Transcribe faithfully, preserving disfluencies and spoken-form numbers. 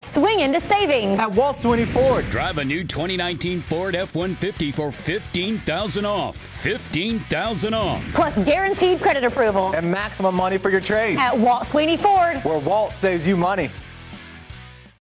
swing into savings. At Walt Sweeney Ford. Drive a new twenty nineteen Ford F one fifty for fifteen thousand dollars off. fifteen thousand dollars off. Plus guaranteed credit approval. And maximum money for your trade. At Walt Sweeney Ford. Where Walt saves you money.